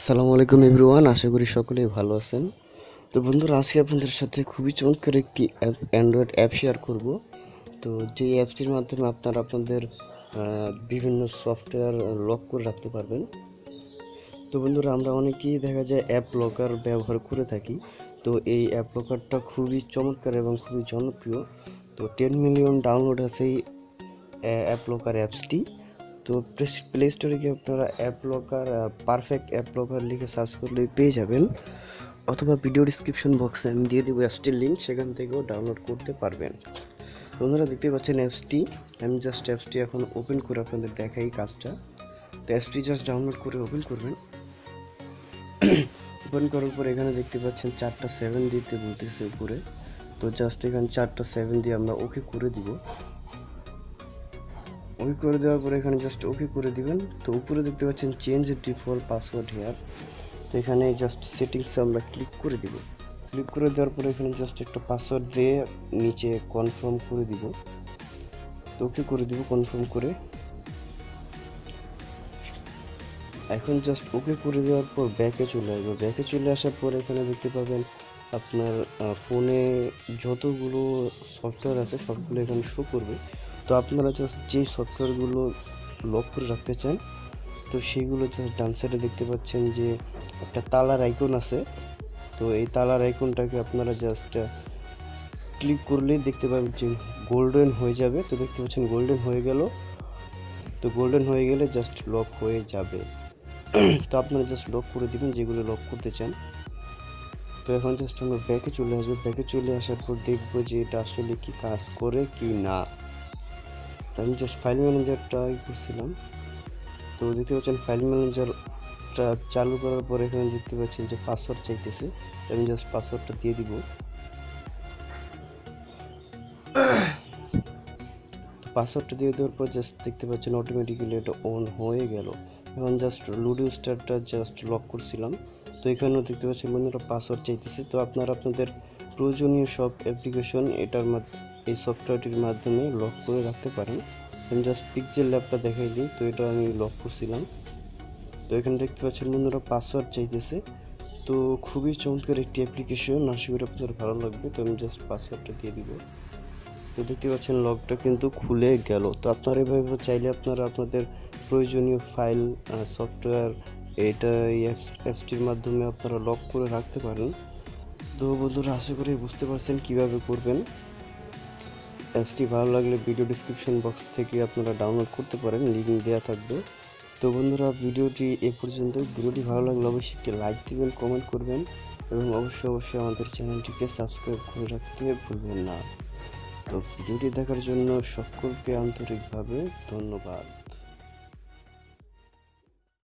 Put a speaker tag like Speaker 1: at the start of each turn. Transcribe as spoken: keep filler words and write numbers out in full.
Speaker 1: আসসালামু আলাইকুম এভরিওয়ান, আশা করি সকলেই ভালো আছেন। তো বন্ধুরা, আজকে আপনাদের সাথে খুবই চমৎকার একটি অ্যাপ অ্যান্ড্রয়েড অ্যাপ শেয়ার করব। তো যে অ্যাপটির মাধ্যমে আপনারা আপনাদের বিভিন্ন সফটওয়্যার লক করে রাখতে পারবেন। তো বন্ধুরা, আমরা অনেকেই দেখা যায় অ্যাপ লকার ব্যবহার করে থাকি। তো এই অ্যাপ লকারটা খুবই চমৎকার এবং খুবই জনপ্রিয়। তো টেন মিলিয়ন ডাউনলোড আছে এই অ্যাপ লকার অ্যাপসটি। তো প্লে স্টোরে গিয়ে আপনারা app locker perfect app locker লিখে সার্চ করলেই পেয়ে যাবেন, অথবা ভিডিও ডিসক্রিপশন বক্সে আমি দিয়ে দেবো অ্যাপসটির লিঙ্ক, সেখান থেকেও ডাউনলোড করতে পারবেন। বন্ধুরা, দেখতে পাচ্ছেন অ্যাপসটি। আমি জাস্ট অ্যাপসটি এখন ওপেন করে আপনাদের দেখাই কাজটা। তো অ্যাপসটি জাস্ট ডাউনলোড করে ওপেন করবেন। ওপেন করার পর এখানে দেখতে পাচ্ছেন চারটা সেভেন দিতে বলতেছে উপরে। তো জাস্ট এখানে চারটা সেভেন দিয়ে আমরা ওকে করে দিব। ওকে করে দেওয়ার পরে এখানে জাস্ট ওকে করে দিবেন। তো উপরে দেখতে পাচ্ছেন চেঞ্জ ডিফল্ট পাসওয়ার্ড হেয়ার। তো এখানে জাস্ট সেটিংসে আমরা ক্লিক করে দিব। ক্লিক করে দেওয়ার পরে এখানে জাস্ট একটা পাসওয়ার্ড দিয়ে নিচে কনফার্ম করে দিব। তো ওকে করে দিব কনফার্ম করে। এখন জাস্ট ওকে করে দেওয়ার পর ব্যাকে চলে আসবে। ব্যাকে চলে আসার পর এখানে দেখতে পাবেন আপনার ফোনে যতগুলো সফটওয়্যার আছে সবগুলো এখানে শো করবে। তো আপনারা জাস্ট যে সফটওয়্যারগুলো লক করে রাখতে চান, তো সেইগুলো জাস্ট ডান সাইডে দেখতে পাচ্ছেন যে একটা তালার আইকন আছে। তো এই তালার আইকনটাকে আপনারা জাস্ট ক্লিক করলেই দেখতে পাবেন যে গোল্ডেন হয়ে যাবে। তো দেখতে পাচ্ছেন গোল্ডেন হয়ে গেল। তো গোল্ডেন হয়ে গেলে জাস্ট লক হয়ে যাবে। তো আপনারা জাস্ট লক করে দিবেন যেগুলো লক করতে চান। তো এখন জাস্ট আমরা ব্যাকে চলে আসবো। ব্যাকে চলে আসার পর দেখবো যে এটা আসলে কি কাজ করে কি না। তো আমি জাস্ট ফাইল ম্যানেজারটা ই করছিলাম। তো দেখতে পাচ্ছেন ফাইল ম্যানেজারটা চালু করার পর এখানে দেখতে পাচ্ছেন যে পাসওয়ার্ড চাইতেছে। আমি জাস্ট পাসওয়ার্ডটা দিয়ে দিব। তো পাসওয়ার্ডটা দিয়ে দেওয়ার পর জাস্ট দেখতে পাচ্ছেন অটোমেটিক্যালি এটা অন হয়ে গেল। এখন জাস্ট লুডো স্টারটা জাস্ট লক করছিলাম। তো এখানেও দেখতে পাচ্ছেন বন্ধুরা পাসওয়ার্ড চাইতেছে। তো আপনারা আপনাদের প্রয়োজনীয় সব অ্যাপ্লিকেশন এটার এই সফটওয়্যারটির মাধ্যমে লক করে রাখতে পারেন। আমি জাস্ট পিক্সেল ল্যাবটা দেখাই দিই। তো এটা আমি লক করছিলাম। তো এখানে দেখতে পাচ্ছেন বন্ধুরা পাসওয়ার্ড চাইতেছে। তো খুবই চমৎকার একটি অ্যাপ্লিকেশন, আশা করি আপনাদের ভালো লাগবে। তো আমি জাস্ট পাসওয়ার্ডটা দিয়ে দিব। তো দেখতে পাচ্ছেন লকটা কিন্তু খুলে গেল। তো আপনারা এভাবে চাইলে আপনারা আপনাদের প্রয়োজনীয় ফাইল সফটওয়্যার এটা এই অ্যাপসটির মাধ্যমে আপনারা লক করে রাখতে পারেন। তো বন্ধুরা, আশা করি বুঝতে পারছেন কিভাবে করবেন। অ্যাপসটি ভালো লাগলে ভিডিও ডিসক্রিপশন বক্স থেকে আপনারা ডাউনলোড করতে পারেন, লিঙ্ক দেওয়া থাকবে। তো বন্ধুরা, ভিডিওটি এ পর্যন্তই। ভিডিওটি ভালো লাগলে অবশ্যই একটি লাইক দিবেন, কমেন্ট করবেন এবং অবশ্যই অবশ্যই আমাদের চ্যানেলটিকে সাবস্ক্রাইব করে রাখতে ভুলবেন না। তো ভিডিওটি দেখার জন্য সকলকে আন্তরিকভাবে ধন্যবাদ।